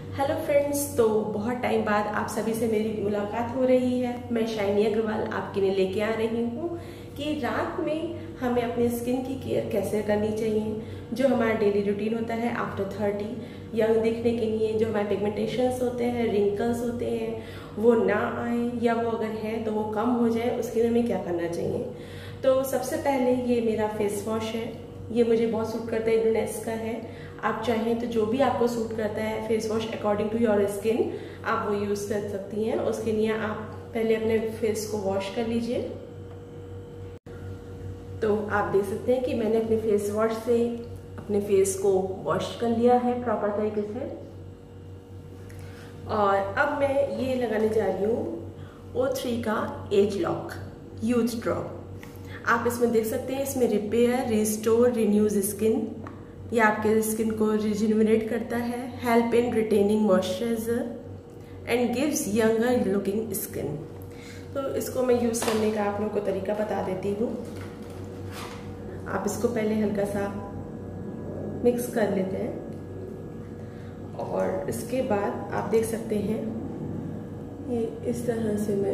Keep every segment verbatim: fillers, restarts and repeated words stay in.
Hello friends, तो बहुत time बाद आप सभी से मेरी मुलाकात हो रही है। मैं शाइनी अग्रवाल आपके लिए लेके आ रही हूँ कि रात में हमें अपने स्किन की केयर कैसे करनी चाहिए। जो हमारा डेली रूटीन होता है आफ्टर थर्टी यंग दिखने के लिए, जो हमारे पिगमेंटेशंस होते हैं, रिंकल्स होते हैं, वो ना आए या वो अगर है तो वो कम हो जाए, उसके लिए हमें क्या करना चाहिए। तो सबसे पहले ये मेरा फेस वॉश है। ये मुझे बहुत सूट करता है, इंडोनेस का है। आप चाहें तो जो भी आपको सूट करता है face wash according to your skin आप वो यूज कर सकती हैं। उसके लिए आप पहले अपने फेस को वॉश कर लीजिए। तो आप देख सकते हैं कि मैंने अपने फेस वॉश से अपने फेस को वॉश कर लिया है प्रॉपर तरीके से। और अब मैं ये लगाने जा रही हूँ ओ थ्री का एज लॉक यूथ ड्रॉप। आप इसमें देख सकते हैं, इसमें रिपेयर, रिस्टोर, रिन्यूज स्किन, ये आपके स्किन को रिजुविनेट करता है, help in retaining moisturiser and gives younger looking skin. तो इसको मैं यूज करने का आप लोगों को तरीका बता देती हूँ। आप इसको पहले हल्का सा मिक्स कर लेते हैं और इसके बाद आप देख सकते हैं ये इस तरह से मैं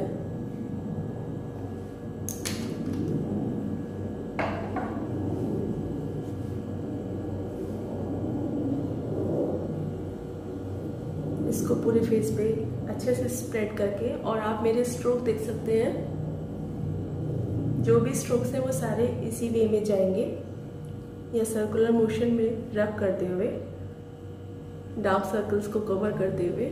इसको पूरे फेस पे अच्छे से स्प्रेड करके, और आप मेरे स्ट्रोक देख सकते हैं, जो भी स्ट्रोक्स हैं वो सारे इसी वे में जाएंगे, या सर्कुलर मोशन में रब करते हुए, डार्क सर्कल्स को कवर करते हुए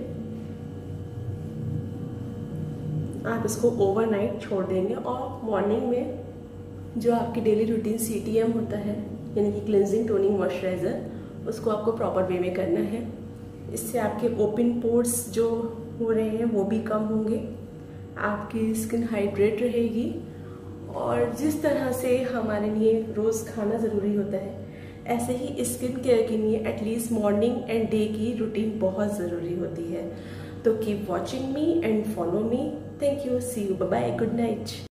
आप इसको ओवरनाइट छोड़ देंगे। और मॉर्निंग में जो आपकी daily routine C T M होता है, यानी कि क्लिनजिंग टोनिंग मॉइस्चराइजर, उसको आपको प्रॉपर वे में करना है। इससे आपके ओपन पोर्स जो हो रहे हैं वो भी कम होंगे, आपकी स्किन हाइड्रेट रहेगी। और जिस तरह से हमारे लिए रोज़ खाना ज़रूरी होता है, ऐसे ही स्किन केयर के लिए एटलीस्ट मॉर्निंग एंड डे की रूटीन बहुत ज़रूरी होती है। तो keep watching me and follow me. Thank you, see you, bye bye, good night.